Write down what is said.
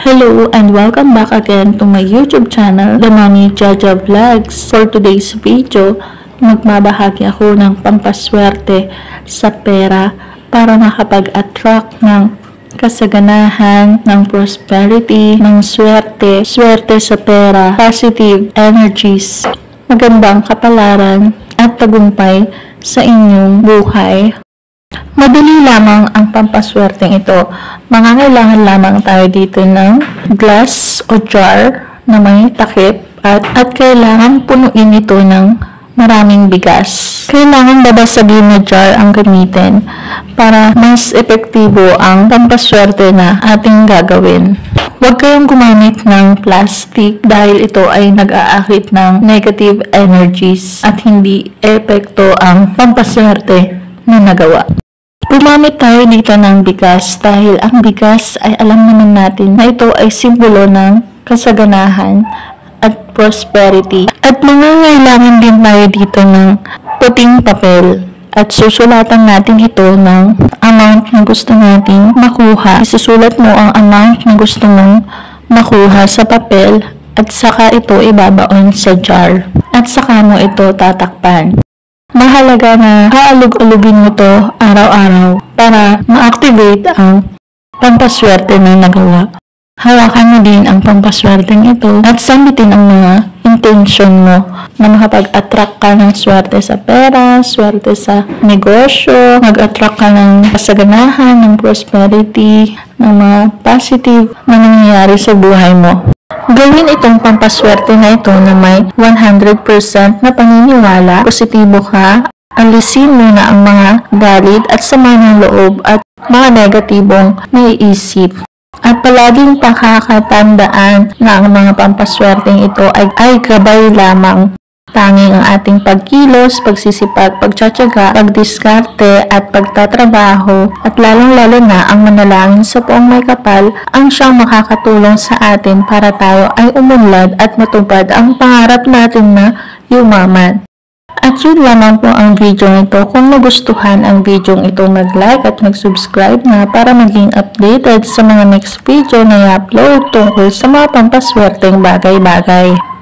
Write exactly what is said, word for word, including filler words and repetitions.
Hello and welcome back again to my YouTube channel, The Mommy Jaja Vlogs. For today's video, magbabahagi ako ng pampaswerte sa pera para makapag-attract ng kasaganahan, ng prosperity, ng swerte, swerte sa pera, positive energies, magandang kapalaran at tagumpay sa inyong buhay. Madali lamang ang pampaswerteng ito. Mangangailangan lamang tayo dito ng glass o jar na may takip at, at kailangan punuin ito ng maraming bigas. Kailangan babasagin na jar ang gamitin para mas epektibo ang pampaswerte na ating gagawin. Huwag kayong gumamit ng plastic dahil ito ay nag-aakit ng negative energies at hindi epekto ang pampaswerte na nagawa. Gumamit tayo dito ng bigas dahil ang bigas ay alam naman natin na ito ay simbolo ng kasaganahan at prosperity. At mangangailangan din tayo dito ng puting papel at susulatan natin ito ng amount na gusto nating makuha. Isusulat mo ang amount na gusto mong makuha sa papel at saka ito ibabaon sa jar at saka mo ito tatakpan. Mahalaga na haalog-alugin mo to araw-araw para ma-activate ang pampaswerte na nagawa. Hawakan mo din ang pampaswerteng ito at sambitin ang mga intention mo na makapag-attract ka ng swerte sa pera, swerte sa negosyo, mag-attract ka ng kasaganahan, ng prosperity, ng mga positive na nangyayari sa buhay mo. Gawin itong pampaswerte na ito na may one hundred percent na paniniwala, positibo ka, alisin mo na ang mga galit at sama ng loob at mga negatibong naiisip. At palaging pakakatandaan na ang mga pampaswerteng ito ay, ay gabay lamang. Tanging ang ating pagkilos, pagsisipag, pagtsatsaga, pagdiskarte at pagtatrabaho at lalong-lalo na ang manalangin sa Poong May Kapal ang siyang makakatulong sa atin para tayo ay umunlad at matupad ang pangarap natin na yumaman. At yun lamang po ang video nito. Kung nagustuhan ang video ito, mag-like at mag-subscribe na para maging updated sa mga next video na i-upload tungkol sa mga pampaswerteng bagay-bagay.